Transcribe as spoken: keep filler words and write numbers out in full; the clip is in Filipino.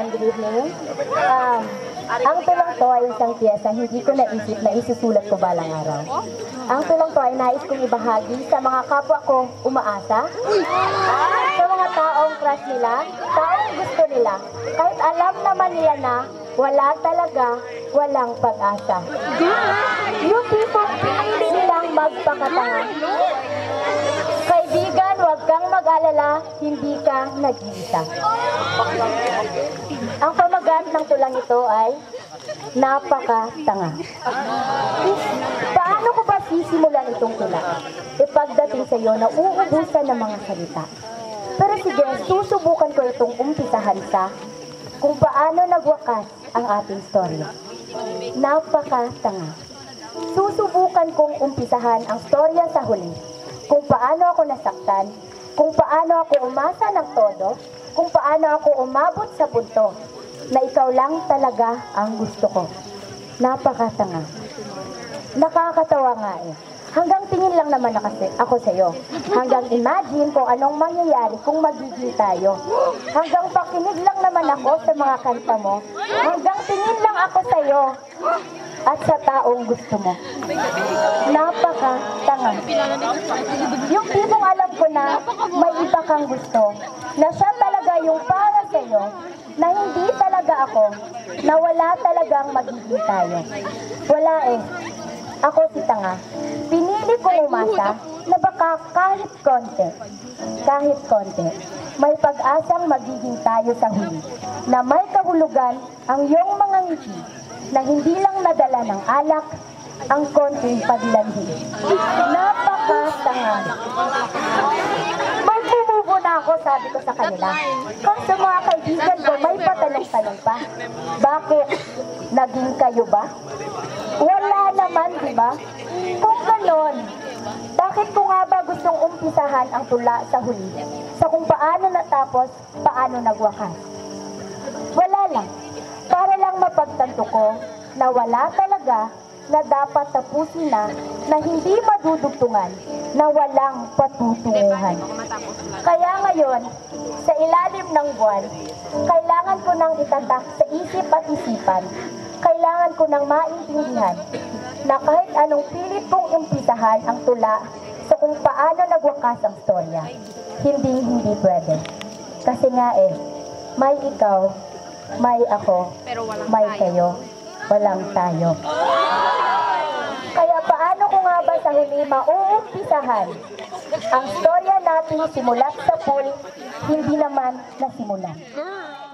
everyone, good evening. Um, ang tulong to ay isang piyesa, hindi ko naisip na isusulat ko balang araw. Ang tulong to ay nais kong ibahagi sa mga kapwa ko umaasa, sa mga taong crush nila, taong gusto nila, kahit alam naman nila na wala talaga, walang pag-asa. Yung tipong pinili nilang magpakatanga. Kaibigan, huwag kang mag-alala, hindi ka nag-iisa. Ang pamagat ng tulang ito ay napakatanga. Paano ko ba sisimulan itong tula? Ipagdating sa iyo na uubusan ng mga salita. Pero sige, susubukan ko itong umpisahan sa kung paano nagwakas ang ating storya. Napakatanga. Susubukan kong umpisahan ang storya sa huli. Kung paano ako nasaktan, kung paano ako umasa ng todo, kung paano ako umabot sa punto na ikaw lang talaga ang gusto ko. Napakatanga. Nakakatawa nga eh. Hanggang tingin lang naman na kasi ako sa iyo. Hanggang imagine kung anong mangyayari kung magiging tayo. Hanggang pakinig lang naman ako sa mga kanta mo. Hanggang tingin lang ako sa iyo at sa taong gusto mo. Napakatanga. Yung tipong alam ko na may iba kang gusto, na siya talaga yung para sa iyo, na hindi talaga ako, na wala talagang magiging tayo. Wala eh. Ako si tanga. Pinili kong umasa na baka kahit konti, kahit konti, may pag-asang magiging tayo sa huli, na may kahulugan ang iyong mga ngiti, na hindi lang nadala ng alak ang konting paglanhi. Napakatanga. Magbububo na ako, sabi ko sa kanila. Kung sa mga kaibigan ko, may patanong-tanong pa. Bakit? Naging kayo ba? Wala naman, di ba? Kung ganon, bakit ko nga ba gustong umpisahan ang tula sa huli? Sa kung paano natapos, paano nagwakas? Wala lang. Para lang mapagtanto ko na wala talaga, na dapat tapusin na, na hindi madudugtungan, na walang patutunguhan. Kaya ngayon, sa ilalim ng buwan, kailangan ko nang itatak sa isip at isipan, kailangan ko nang maintindihan, na kahit anong pilit kong umpisahan ang tula sa kung paano nagwakas ang storya, hindi hindi pwede. Kasi nga eh, may ikaw, may ako, may kayo, walang tayo. Kaya paano ko nga ba sa huli mauumpisahan ang storya natin simulat sa pool, hindi naman nasimulan.